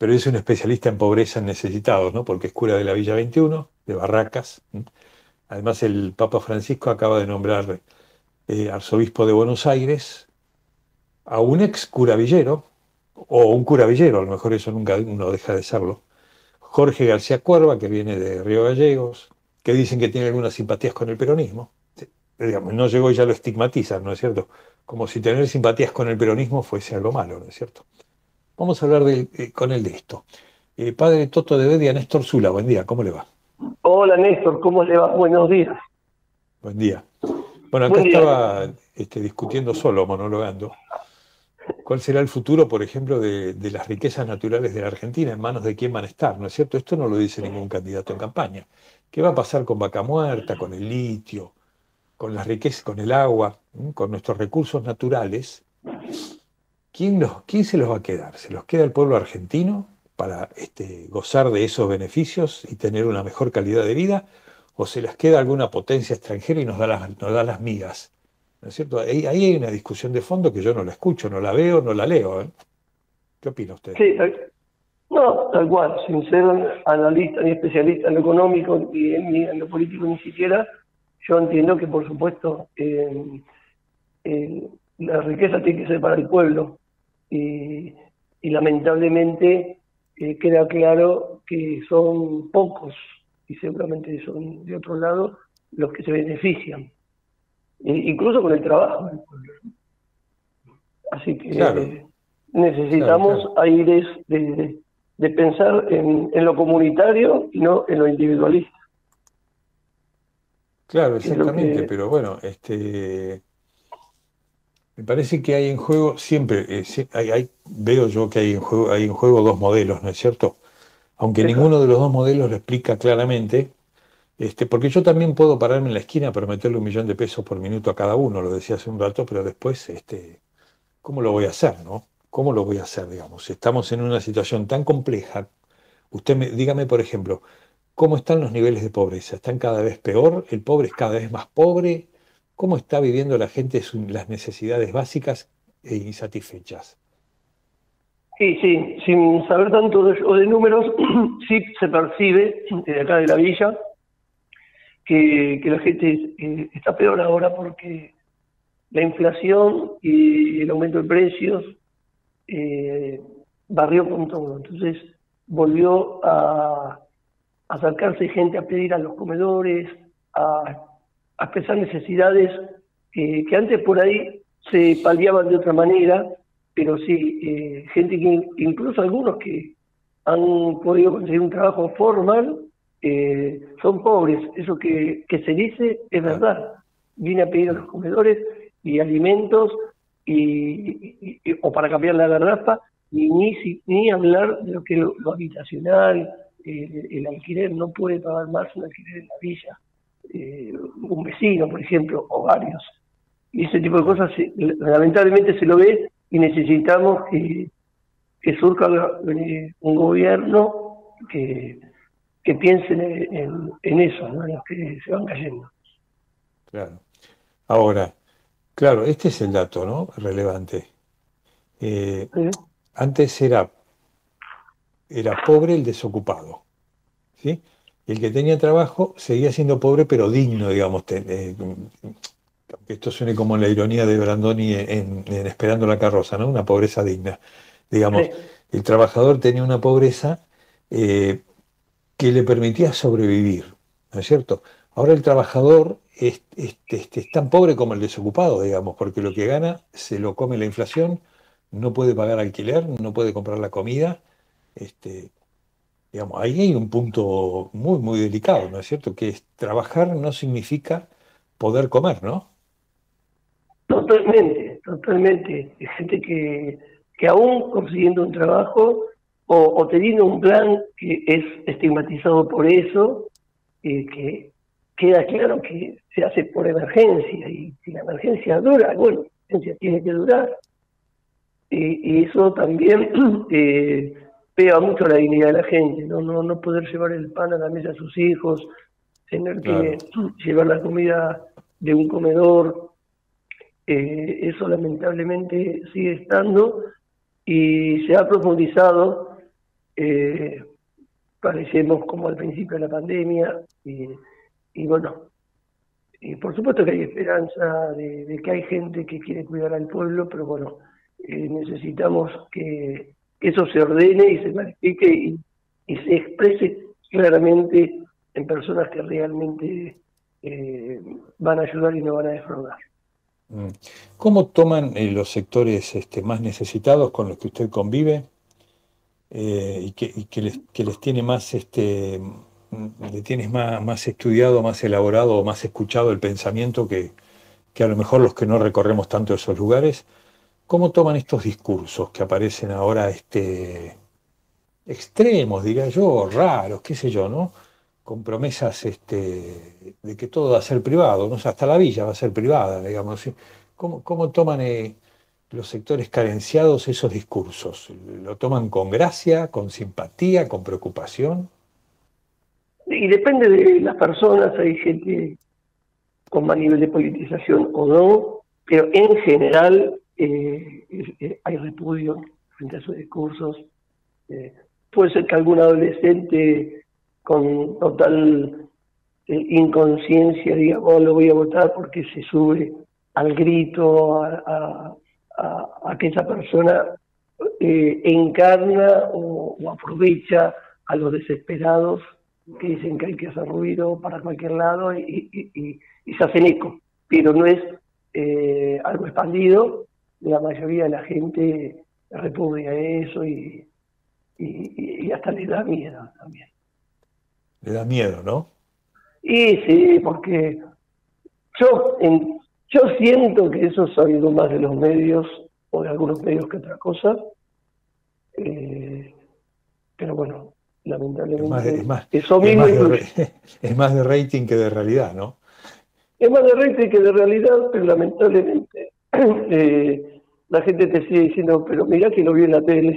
pero es un especialista en pobreza en necesitados, ¿no? Porque es cura de la Villa 21, de Barracas. Además, el Papa Francisco acaba de nombrar arzobispo de Buenos Aires a un ex curavillero, o un curavillero, a lo mejor eso nunca uno deja de serlo, Jorge García Cuerva, que viene de Río Gallegos, que dicen que tiene algunas simpatías con el peronismo. Sí, digamos, no llegó y ya lo estigmatizan, ¿no es cierto? Como si tener simpatías con el peronismo fuese algo malo, ¿no es cierto? Vamos a hablar con él de esto. Padre Toto de Bedia, Néstor Zula, buen día, ¿cómo le va? Hola Néstor, ¿cómo le va? Buenos días. Buen día. Bueno, acá Buen día. estaba discutiendo solo, monologando, cuál será el futuro, por ejemplo, de las riquezas naturales de la Argentina, en manos de quién van a estar, ¿no es cierto? Esto no lo dice ningún candidato en campaña. ¿Qué va a pasar con Vaca Muerta, con el litio, con las riquezas, con el agua, con nuestros recursos naturales? ¿Quién se los va a quedar? ¿Se los queda el pueblo argentino para gozar de esos beneficios y tener una mejor calidad de vida? ¿O se las queda alguna potencia extranjera y nos da las migas? ¿No es cierto? Ahí hay una discusión de fondo que yo no la escucho, no la veo, no la leo, ¿eh? ¿Qué opina usted? Sí, no, tal cual, sin ser analista ni especialista en lo económico ni en lo político ni siquiera, yo entiendo que por supuesto eh, la riqueza tiene que ser para el pueblo y, y lamentablemente queda claro que son pocos y seguramente son de otro lado los que se benefician, incluso con el trabajo del pueblo. Así Claro, que claro, necesitamos claro. aires de pensar en lo comunitario y no en lo individualista, Claro, que es lo exactamente, que... pero bueno, me parece que hay en juego siempre, veo yo que hay en juego dos modelos, ¿no es cierto? Aunque ninguno Exacto. de los dos modelos lo explica claramente. Porque yo también puedo pararme en la esquina para meterle 1.000.000 de pesos por minuto a cada uno, lo decía hace un rato, pero después, ¿cómo lo voy a hacer, no? ¿Cómo lo voy a hacer, digamos? Estamos en una situación tan compleja. Dígame, por ejemplo, ¿cómo están los niveles de pobreza? ¿Están cada vez peor? ¿El pobre es cada vez más pobre? ¿Cómo está viviendo la gente las necesidades básicas e insatisfechas? Sí, sí, sin saber tanto de números, sí se percibe desde acá de la villa que la gente está peor ahora porque la inflación y el aumento de precios eh, barrió con todo. Entonces volvió a acercarse gente a pedir a los comedores, a, a expresar necesidades que antes por ahí se paliaban de otra manera, pero sí, gente que incluso algunos que han podido conseguir un trabajo formal son pobres. Eso que se dice es Claro, verdad. Vine a pedir a los claro, comedores y alimentos o para cambiar la garrafa, ni hablar de lo que es lo habitacional, el alquiler, no puede pagar más un alquiler en la villa, un vecino, por ejemplo, o varios. Y ese tipo de claro. cosas lamentablemente se lo ve y necesitamos que surja un gobierno que piense en eso, ¿no? En los que se van cayendo. Claro. Ahora, claro, este es el dato, ¿no? Relevante. Eh, ¿Eh? Antes era pobre el desocupado, ¿sí? Y el que tenía trabajo seguía siendo pobre, pero digno, digamos. Aunque esto suene como la ironía de Brandoni en Esperando la carroza, ¿no? Una pobreza digna. Digamos, Sí, el trabajador tenía una pobreza eh, que le permitía sobrevivir, ¿no es cierto? Ahora el trabajador es tan pobre como el desocupado, digamos, porque lo que gana se lo come la inflación, no puede pagar alquiler, no puede comprar la comida. Este, digamos, ahí hay un punto muy, muy delicado, ¿no es cierto? Que es trabajar no significa poder comer, ¿no? totalmente, totalmente. Hay gente que aún consiguiendo un trabajo o teniendo un plan que es estigmatizado por eso, que queda claro que se hace por emergencia y si la emergencia dura, bueno, la emergencia tiene que durar. Y eso también pega mucho a la dignidad de la gente, ¿no? No poder llevar el pan a la mesa a sus hijos, tener Claro, que llevar la comida de un comedor, eso lamentablemente sigue estando y se ha profundizado parecemos como al principio de la pandemia, y bueno, por supuesto que hay esperanza de que hay gente que quiere cuidar al pueblo, pero bueno, necesitamos que eso se ordene y se clarifique y se exprese claramente en personas que realmente van a ayudar y no van a defraudar. ¿Cómo toman los sectores más necesitados con los que usted convive y que les tiene más, le tienes más estudiado, más elaborado, más escuchado el pensamiento que a lo mejor los que no recorremos tanto esos lugares? ¿Cómo toman estos discursos que aparecen ahora extremos, diría yo, raros, qué sé yo, ¿no? Con promesas de que todo va a ser privado, no sé, hasta la villa va a ser privada, digamos. ¿Sí? ¿Cómo toman los sectores carenciados esos discursos? ¿Lo toman con gracia, con simpatía, con preocupación? Y depende de las personas, hay gente con más nivel de politización o no, pero en general hay repudio frente a esos discursos. Puede ser que algún adolescente con total inconsciencia diga, oh, lo voy a votar porque se sube al grito a que esa persona encarna o aprovecha a los desesperados que dicen que hay que hacer ruido para cualquier lado y se hacen eco, pero no es algo expandido. La mayoría de la gente repudia eso y hasta le da miedo también. Le da miedo, ¿no? Y sí, porque yo siento que eso ha salido más de los medios o de algunos medios que otra cosa, pero bueno, lamentablemente eso mismo es más de rating que de realidad, ¿no? Es más de rating que de realidad, pero lamentablemente la gente te sigue diciendo, pero mirá que lo vi en la tele.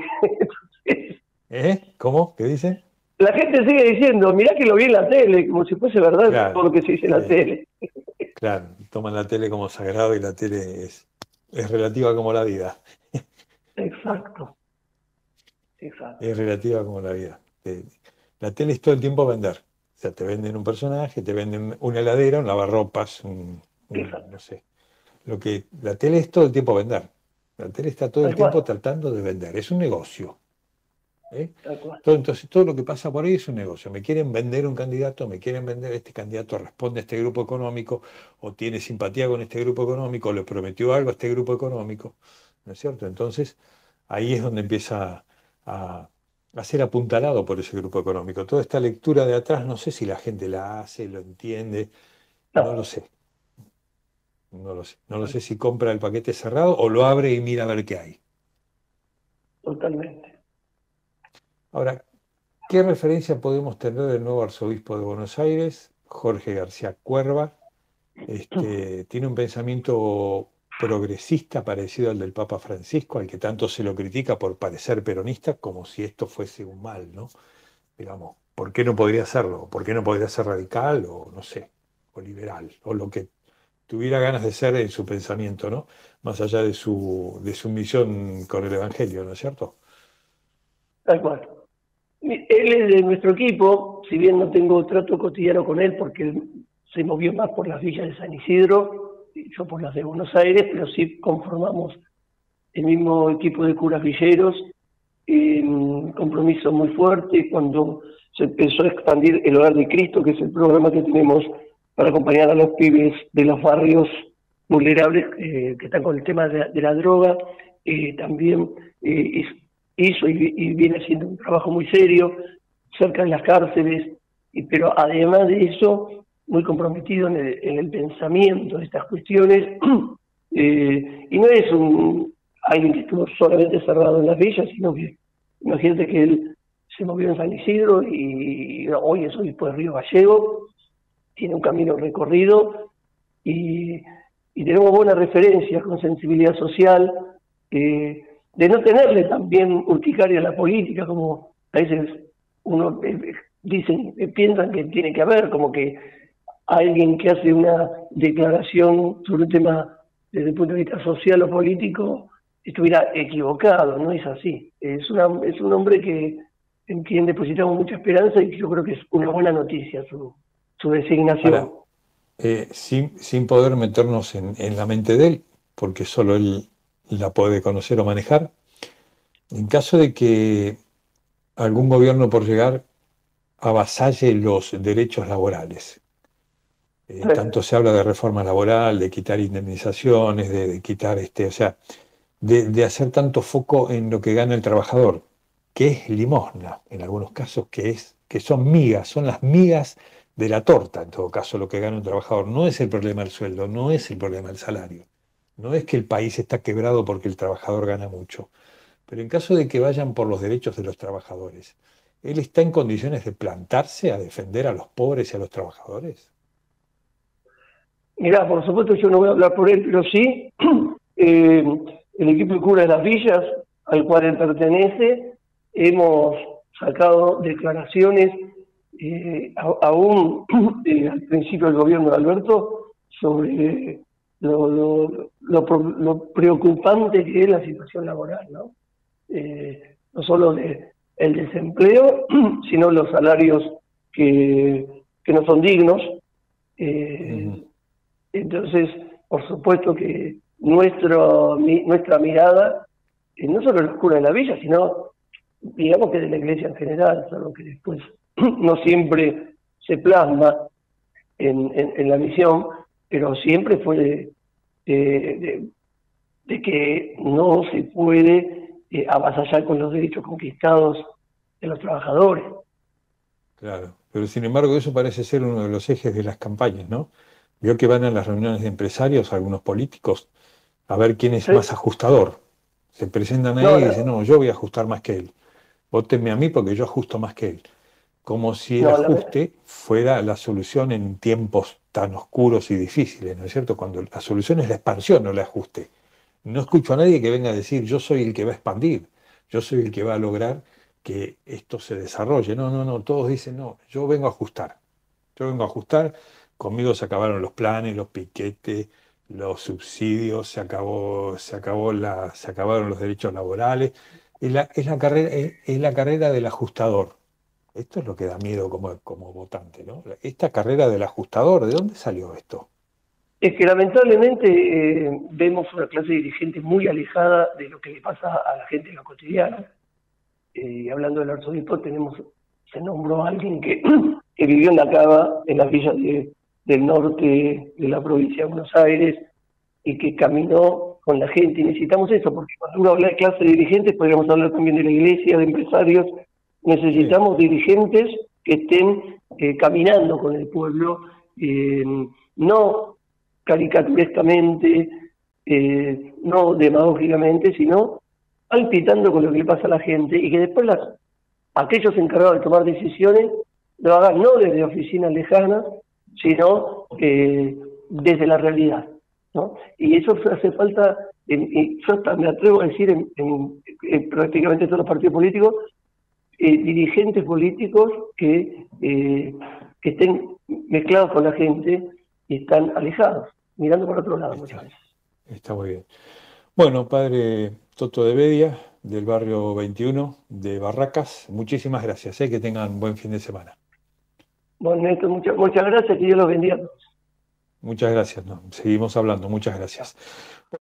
¿Cómo? ¿Qué dice? La gente sigue diciendo, mirá que lo vi en la tele, como si fuese verdad, claro, todo lo que se dice en la tele. Claro, toman la tele como sagrado y la tele es relativa como la vida. Exacto. Es relativa como la vida. La tele es todo el tiempo vender. O sea, te venden un personaje, te venden una heladera, un lavarropas, no sé. La tele es todo el tiempo vender. La tele está todo el tiempo tratando de vender. Es un negocio. Entonces, todo lo que pasa por ahí es un negocio. Me quieren vender un candidato, me quieren vender, este candidato responde a este grupo económico, o tiene simpatía con este grupo económico, o le prometió algo a este grupo económico, ¿no es cierto? Entonces, ahí es donde empieza a ser apuntalado por ese grupo económico. Toda esta lectura de atrás, no sé si la gente la hace, lo entiende, no lo sé. No lo sé si compra el paquete cerrado o lo abre y mira a ver qué hay. Totalmente. Ahora, ¿qué referencia podemos tener del nuevo arzobispo de Buenos Aires, Jorge García Cuerva? Tiene un pensamiento progresista parecido al del Papa Francisco, al que tanto se lo critica por parecer peronista, como si esto fuese un mal, ¿no? Digamos, ¿por qué no podría serlo? ¿Por qué no podría ser radical o, no sé, o liberal? O lo que tuviera ganas de ser en su pensamiento, ¿no? Más allá de su misión con el Evangelio, ¿no es cierto? Tal cual. Él es de nuestro equipo, si bien no tengo trato cotidiano con él porque él se movió más por las villas de San Isidro, y yo por las de Buenos Aires, pero sí conformamos el mismo equipo de curas villeros, un compromiso muy fuerte cuando se empezó a expandir el Hogar de Cristo, que es el programa que tenemos para acompañar a los pibes de los barrios vulnerables que están con el tema de la droga. También hizo y viene haciendo un trabajo muy serio cerca de las cárceles, pero además de eso, muy comprometido en el pensamiento de estas cuestiones, y no es alguien que estuvo solamente cerrado en las villas, sino que imagínate que él se movió en San Isidro y hoy es obispo de Río Gallego, tiene un camino recorrido y tenemos buenas referencias con sensibilidad social, de no tenerle también urticaria a la política, como a veces uno piensan que tiene que haber, como que alguien que hace una declaración sobre un tema desde el punto de vista social o político estuviera equivocado. No es así. Es un hombre que en quien depositamos mucha esperanza y yo creo que es una buena noticia su designación. Ahora, sin poder meternos en la mente de él, porque solo él la puede conocer o manejar, en caso de que algún gobierno por llegar avasalle los derechos laborales, tanto se habla de reforma laboral, de quitar indemnizaciones, de quitar o sea, de hacer tanto foco en lo que gana el trabajador, que es limosna, en algunos casos, que son migas, son las migas de la torta, en todo caso, lo que gana un trabajador. No es el problema el sueldo, no es el problema el salario. No es que el país está quebrado porque el trabajador gana mucho. Pero en caso de que vayan por los derechos de los trabajadores, ¿él está en condiciones de plantarse a defender a los pobres y a los trabajadores? Mirá, por supuesto yo no voy a hablar por él, pero sí, el equipo de cura de las villas, al cual él pertenece, hemos sacado declaraciones, aún al principio del gobierno de Alberto, sobre lo preocupante que es la situación laboral, ¿no? No solo el desempleo, sino los salarios que no son dignos. Entonces, por supuesto que nuestra mirada, no solo de los curas de la villa, sino, digamos que de la iglesia en general, algo que después no siempre se plasma en la misión, pero siempre fue de que no se puede avasallar con los derechos conquistados de los trabajadores. Claro, pero sin embargo eso parece ser uno de los ejes de las campañas, ¿no? Vio que van a las reuniones de empresarios, algunos políticos, a ver quién es ¿Sí? más ajustador. Se presentan ahí y dicen, no, yo voy a ajustar más que él. Vótenme a mí porque yo ajusto más que él. Como si el ajuste fuera la solución en tiempos tan oscuros y difíciles, ¿no es cierto? Cuando la solución es la expansión, no el ajuste. No escucho a nadie que venga a decir, yo soy el que va a expandir, yo soy el que va a lograr que esto se desarrolle. No, no, no, todos dicen, no, yo vengo a ajustar. Yo vengo a ajustar, conmigo se acabaron los planes, los piquetes, los subsidios, se acabaron los derechos laborales. Es la carrera del ajustador. Esto es lo que da miedo como votante, ¿no? Esta carrera del ajustador, ¿de dónde salió esto? Es que lamentablemente vemos una clase dirigente muy alejada de lo que le pasa a la gente en lo cotidiano. Hablando del arzobispo, se nombró a alguien que vivió en la cava, en las villas del norte de la provincia de Buenos Aires, y que caminó con la gente. Y necesitamos eso, porque cuando uno habla de clase de dirigentes, podríamos hablar también de la iglesia, de empresarios. Necesitamos dirigentes que estén caminando con el pueblo, no caricaturescamente, no demagógicamente, sino palpitando con lo que le pasa a la gente, y que después aquellos encargados de tomar decisiones lo hagan no desde oficinas lejanas, sino desde la realidad, ¿no? Y eso hace falta, y yo hasta me atrevo a decir en prácticamente todos los partidos políticos, dirigentes políticos que estén mezclados con la gente y están alejados, mirando por otro lado muchas veces. Está muy bien. Bueno, padre Toto de Bedia, del barrio 21 de Barracas, muchísimas gracias, que tengan buen fin de semana. Bueno, Néstor, muchas gracias, que Dios los bendiga a todos. Muchas gracias, ¿no? Seguimos hablando, muchas gracias.